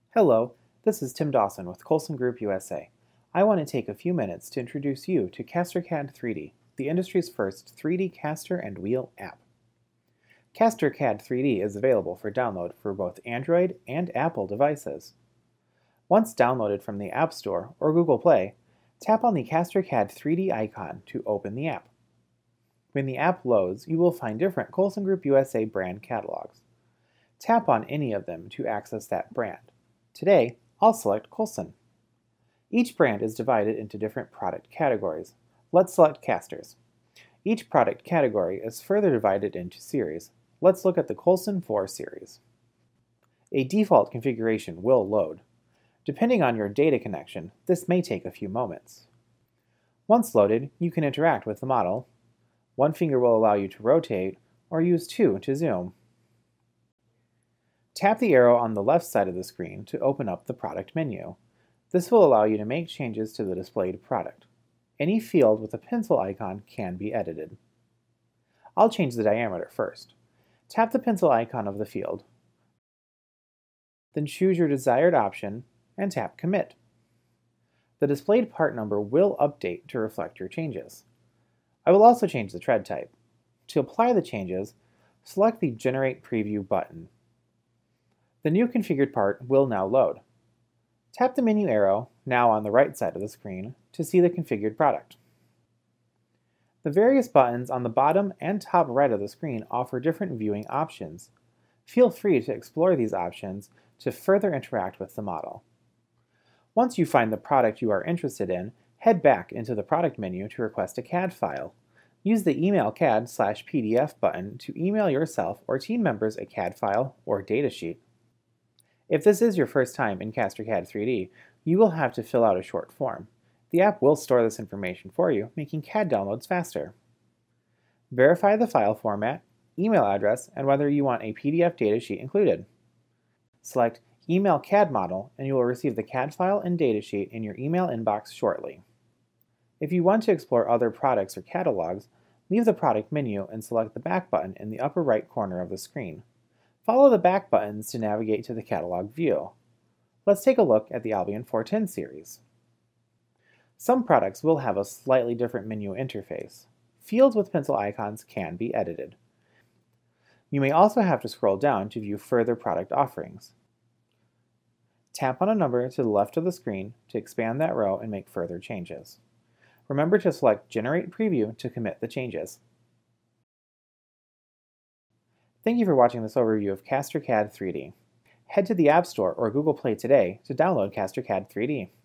Hello, this is Tim Dawson with Colson Group USA. I want to take a few minutes to introduce you to CAD 3D, the industry's first 3D caster and wheel app. CAD 3D is available for download for both Android and Apple devices. Once downloaded from the App Store or Google Play, tap on the CAD 3D icon to open the app. When the app loads, you will find different Colson Group USA brand catalogs. Tap on any of them to access that brand. Today, I'll select Colson. Each brand is divided into different product categories. Let's select casters. Each product category is further divided into series. Let's look at the Colson 4 series. A default configuration will load. Depending on your data connection, this may take a few moments. Once loaded, you can interact with the model. One finger will allow you to rotate, or use two to zoom. Tap the arrow on the left side of the screen to open up the product menu. This will allow you to make changes to the displayed product. Any field with a pencil icon can be edited. I'll change the diameter first. Tap the pencil icon of the field. Then choose your desired option and tap Commit. The displayed part number will update to reflect your changes. I will also change the tread type. To apply the changes, select the Generate Preview button. The new configured part will now load. Tap the menu arrow, now on the right side of the screen, to see the configured product. The various buttons on the bottom and top right of the screen offer different viewing options. Feel free to explore these options to further interact with the model. Once you find the product you are interested in, head back into the product menu to request a CAD file. Use the Email CAD/PDF button to email yourself or team members a CAD file or datasheet. If this is your first time in CAD 3D, you will have to fill out a short form. The app will store this information for you, making CAD downloads faster. Verify the file format, email address, and whether you want a PDF datasheet included. Select Email CAD Model, and you will receive the CAD file and datasheet in your email inbox shortly. If you want to explore other products or catalogs, leave the product menu and select the back button in the upper right corner of the screen. Follow the back buttons to navigate to the catalog view. Let's take a look at the Albion 410 series. Some products will have a slightly different menu interface. Fields with pencil icons can be edited. You may also have to scroll down to view further product offerings. Tap on a number to the left of the screen to expand that row and make further changes. Remember to select Generate Preview to commit the changes. Thank you for watching this overview of CAD 3D. Head to the App Store or Google Play today to download CAD 3D.